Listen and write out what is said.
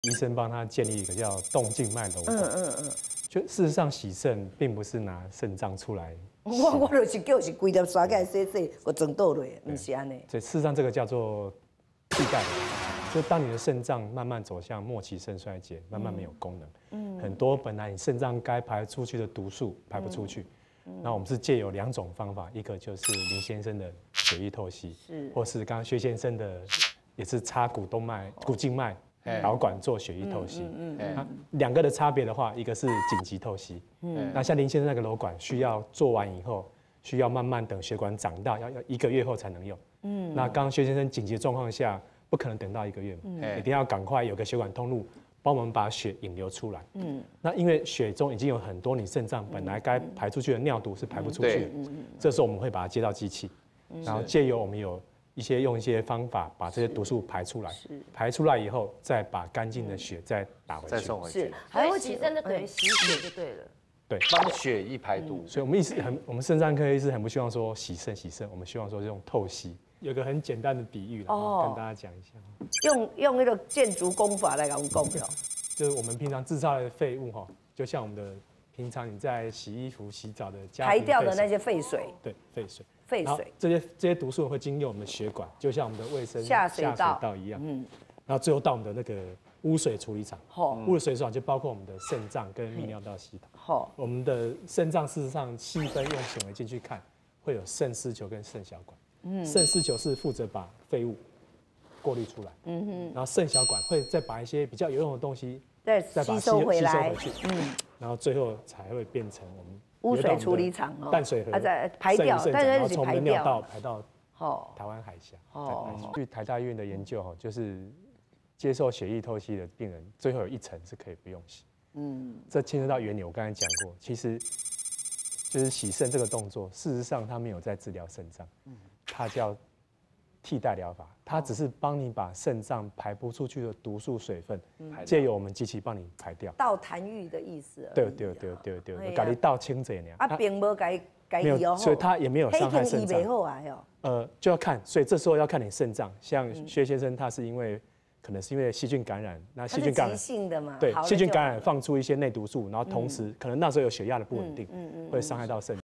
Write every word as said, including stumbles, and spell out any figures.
医生帮他建立一个叫动静脉瘘管。 嗯嗯嗯。 就事实上，洗肾并不是拿肾脏出来。 我我就是叫是规粒刷起来洗洗，我整倒落，不是安尼。 所以事实上，这个叫做替代。就当你的肾脏慢慢走向末期肾衰竭，慢慢没有功能，嗯，很多本来你肾脏该排出去的毒素排不出去。那我们是借有两种方法，一个就是林先生的血液透析，是，或是刚刚薛先生的，也是插股动脉、股静脉。导管做血液透析，嗯嗯嗯，两个的差别的话，一个是紧急透析，嗯，那像林先生那个瘘管需要做完以后，需要慢慢等血管长大，要要一个月后才能用，嗯，那刚刚薛先生紧急状况下不可能等到一个月嘛，嗯，一定要赶快有个血管通路帮我们把血引流出来，嗯，那因为血中已经有很多你肾脏本来该排出去的尿毒是排不出去的，嗯嗯，这时候我们会把它接到机器，然后借由我们有一些用一些方法把这些毒素排出来，排出来以后再把干净的血再打回去， 再送回去。 是，还有洗肾就等于洗血就对了。 对， 帮血液排毒。 所以我们一直很，我们肾脏科医师很不希望说洗肾洗肾，我们希望说用透析。有个很简单的比喻，哦，跟大家讲一下。 用用那个建筑工法来讲讲的， 就是我们平常制造的废物哈，就像我们的平常你在洗衣服、洗澡的家排掉的那些废水， 对，废水。 废水， 这些这些毒素会经由我们的血管，就像我们的卫生下水道一样，嗯，然后最后到我们的那个污水处理厂，污水处理厂就包括我们的肾脏跟泌尿道系统，我们的肾脏事实上细分用显微镜去看，会有肾丝球跟肾小管，嗯，肾丝球是负责把废物过滤出来，嗯哼，然后肾小管会再把一些比较有用的东西再再把吸收回来， 嗯，然后最后才会变成我们。 污水处理厂哦， 淡水河， 再排掉，但是从我们尿道排到哦台湾海峡。哦，据台大医院的研究哈，就是接受血液透析的病人，最后有一层是可以不用洗。嗯，这牵涉到原理，我刚才讲过，其实就是洗肾这个动作，事实上它没有在治疗肾脏，它叫替代疗法，它只是帮你把肾脏排不出去的毒素水分，借由我们机器帮你排掉。 倒痰盂的意思。 对对对对对，把你倒清这样。 啊，并无该该没有，所以它也没有伤害肾脏。 好啊哟。 呃，就要看，所以这时候要看你肾脏。像薛先生，他是因为可能是因为细菌感染，那细菌感染急性的嘛， 对，细菌感染放出一些内毒素，然后同时可能那时候有血压的不稳定，会伤害到肾脏。